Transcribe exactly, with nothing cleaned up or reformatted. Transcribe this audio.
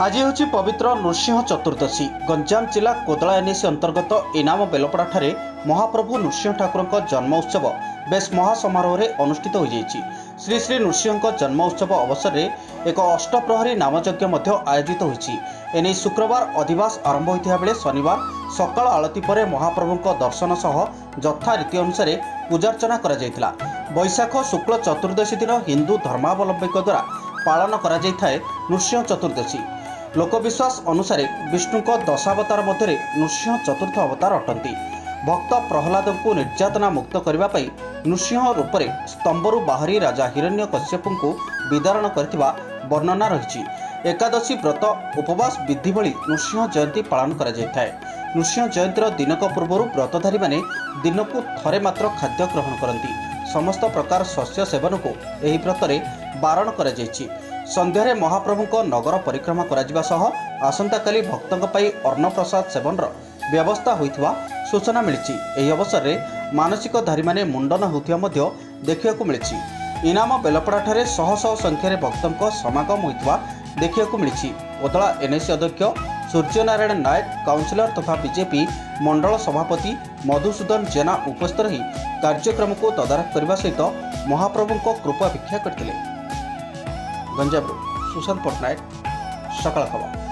आज हूँ पवित्र नृसिंह चतुर्दशी। गंजाम जिला कोदला एनएसी अंतर्गत इनाम बेलपड़ा ठारे महाप्रभु नृसिंह ठाकुर जन्म उत्सव बेस महासमारोह अनुष्ठित हो जाइए। श्री श्री नृसिंह जन्म उत्सव अवसर में एक अष्टप्रहरी नामयज्ञ आयोजित होती। एने शुक्रवार अधिवास आरंभ होता बेले शनिवार सकाळ आलती पर महाप्रभु दर्शन सह जथा रीति अनुसार पूजार्चना करा जायतिला। बैशाख शुक्ल चतुर्दशी दिन हिंदू धर्मावलंबी द्वारा पालन करा जायथाय नृसिंह चतुर्दशी। लोकविश्वास अनुसार विष्णु दशावतार मध्य नृसिंह चतुर्थ अवतार अटंती। भक्त प्रहलाद को निर्यातना मुक्त करने नृसिंह रूप में स्तंभरू बाहरी राजा हिरण्यकश्यपु को विदारण करथिबा वर्णना रही। एकादशी व्रत उपवास विधि भली नृसिंह जयंती पालन करा जायथाय। नृसिंह जयंतीर दिनक पूर्व व्रतधारी माने दिन को थरे मात्र खाद्य ग्रहण करती। समस्त प्रकार शस्य सेवन को एही व्रत में बारण करा जायछि। संध्यारे महाप्रभु नगर परिक्रमा करा सह आसंता काली भक्तों पर अन्न प्रसाद सेवन व्यवस्था होइथिबा सूचना मिली। एही अवसर में मानसिक धारी माने मुंडन होथिबा देखा मिली। इनाम बेलपड़ा ठारे शह शह संख्यार भक्तों समागम होइथिबा देखा मिली। कोदला एनएसी अध्यक्ष सूर्यनारायण नायक, काउंसिलर तथा बीजेपी मंडल सभापति मधुसूदन जेना उपस्थित रही कार्यक्रम को तदारख करने सहित महाप्रभु कृपा भिक्षा करते। गंजाम सुशांत पट्टनायक, सकाळ खबर।